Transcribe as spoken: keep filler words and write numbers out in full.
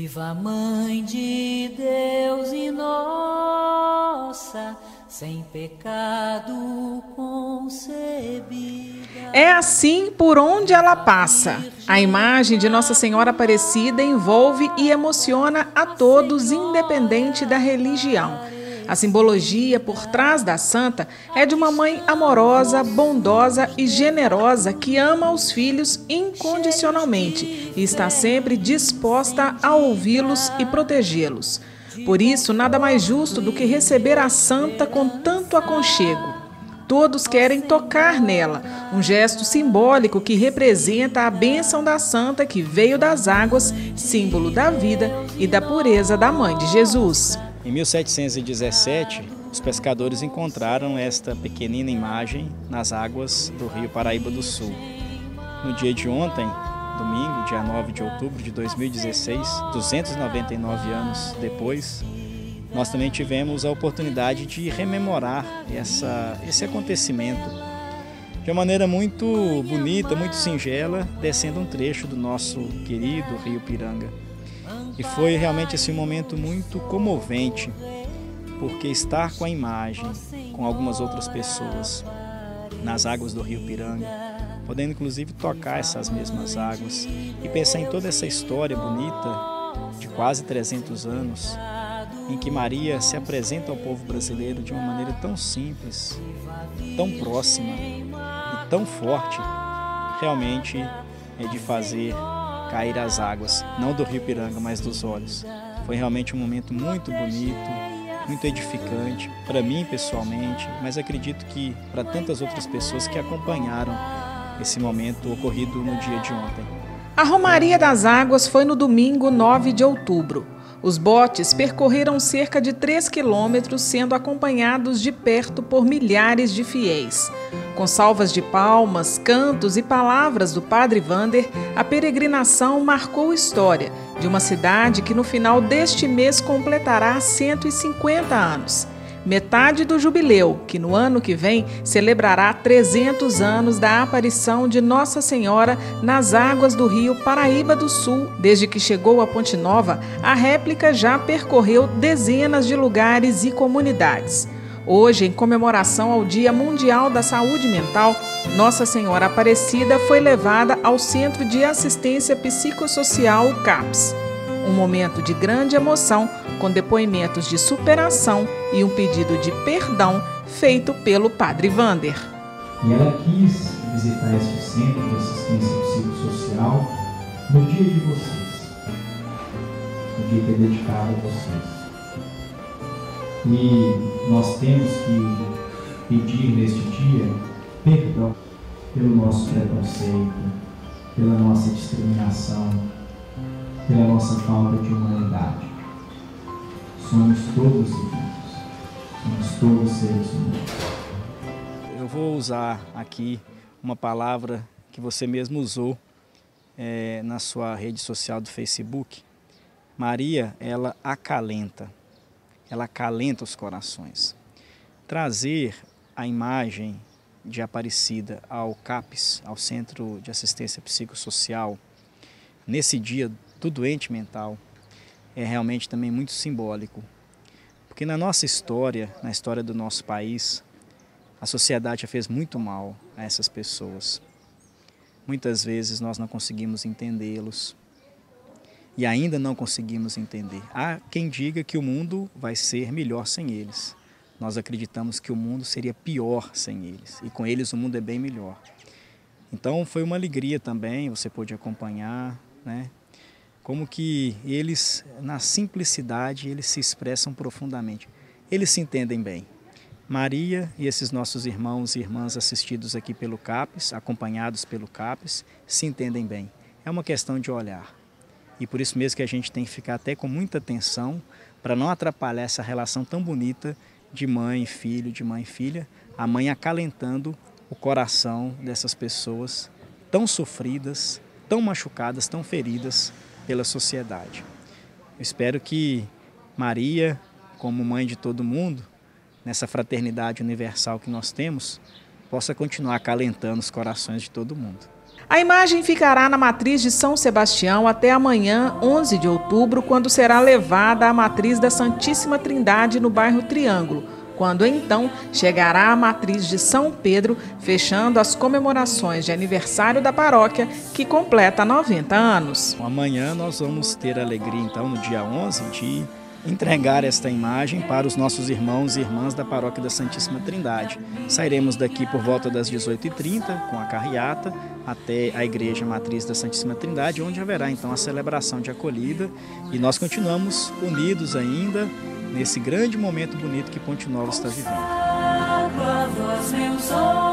Viva Mãe de Deus e nossa, sem pecado concebida. É assim por onde ela passa. A imagem de Nossa Senhora Aparecida envolve e emociona a todos, independente da religião. A simbologia por trás da santa é de uma mãe amorosa, bondosa e generosa que ama os filhos incondicionalmente e está sempre disposta a ouvi-los e protegê-los. Por isso, nada mais justo do que receber a santa com tanto aconchego. Todos querem tocar nela, um gesto simbólico que representa a bênção da santa que veio das águas, símbolo da vida e da pureza da Mãe de Jesus. Em mil setecentos e dezessete, os pescadores encontraram esta pequenina imagem nas águas do rio Paraíba do Sul. No dia de ontem, domingo, dia nove de outubro de dois mil e dezesseis, duzentos e noventa e nove anos depois, nós também tivemos a oportunidade de rememorar essa, esse acontecimento de uma maneira muito bonita, muito singela, descendo um trecho do nosso querido Rio Piranga. E foi realmente assim, um momento muito comovente, porque estar com a imagem, com algumas outras pessoas, nas águas do Rio Piranga, podendo inclusive tocar essas mesmas águas e pensar em toda essa história bonita de quase trezentos anos, em que Maria se apresenta ao povo brasileiro de uma maneira tão simples, tão próxima e tão forte, realmente é de fazer cair as águas, não do Rio Piranga, mas dos olhos. Foi realmente um momento muito bonito, muito edificante, para mim pessoalmente, mas acredito que para tantas outras pessoas que acompanharam esse momento ocorrido no dia de ontem. A Romaria das Águas foi no domingo nove de outubro. Os botes percorreram cerca de três quilômetros, sendo acompanhados de perto por milhares de fiéis. Com salvas de palmas, cantos e palavras do Padre Wander, a peregrinação marcou história de uma cidade que no final deste mês completará cento e cinquenta anos. Metade do jubileu, que no ano que vem celebrará trezentos anos da aparição de Nossa Senhora nas águas do rio Paraíba do Sul. Desde que chegou a Ponte Nova, a réplica já percorreu dezenas de lugares e comunidades. Hoje, em comemoração ao Dia Mundial da Saúde Mental, Nossa Senhora Aparecida foi levada ao Centro de Assistência Psicossocial, CAPS. Um momento de grande emoção, com depoimentos de superação e um pedido de perdão feito pelo Padre Wander. E ela quis visitar este Centro de Assistência Psicossocial no dia de vocês, no dia que é dedicado a vocês. E nós temos que pedir neste dia perdão pelo nosso preconceito, pela nossa discriminação, pela nossa falta de humanidade. Somos todos irmãos, somos todos seres humanos. Eu vou usar aqui uma palavra que você mesmo usou é, na sua rede social do Facebook. Maria, ela acalenta, ela acalenta os corações. Trazer a imagem de Aparecida ao CAPS, ao Centro de Assistência Psicossocial, nesse dia do doente mental, é realmente também muito simbólico. Porque na nossa história, na história do nosso país, a sociedade já fez muito mal a essas pessoas. Muitas vezes nós não conseguimos entendê-los e ainda não conseguimos entender. Há quem diga que o mundo vai ser melhor sem eles. Nós acreditamos que o mundo seria pior sem eles e com eles o mundo é bem melhor. Então foi uma alegria também, você pôde acompanhar, né? Como que eles, na simplicidade, eles se expressam profundamente. Eles se entendem bem. Maria e esses nossos irmãos e irmãs assistidos aqui pelo CAPS, acompanhados pelo CAPS, se entendem bem. É uma questão de olhar. E por isso mesmo que a gente tem que ficar até com muita atenção para não atrapalhar essa relação tão bonita de mãe e filho, de mãe e filha, a mãe acalentando o coração dessas pessoas tão sofridas, tão machucadas, tão feridas pela sociedade. Eu espero que Maria, como mãe de todo mundo, nessa fraternidade universal que nós temos, possa continuar acalentando os corações de todo mundo. A imagem ficará na matriz de São Sebastião até amanhã, onze de outubro, quando será levada à matriz da Santíssima Trindade no bairro Triângulo, quando então chegará à matriz de São Pedro, fechando as comemorações de aniversário da paróquia, que completa noventa anos. Amanhã nós vamos ter a alegria, então, no dia onze, de entregar esta imagem para os nossos irmãos e irmãs da Paróquia da Santíssima Trindade. Sairemos daqui por volta das dezoito e trinta com a carreata até a Igreja Matriz da Santíssima Trindade, onde haverá então a celebração de acolhida, e nós continuamos unidos ainda nesse grande momento bonito que Ponte Nova está vivendo.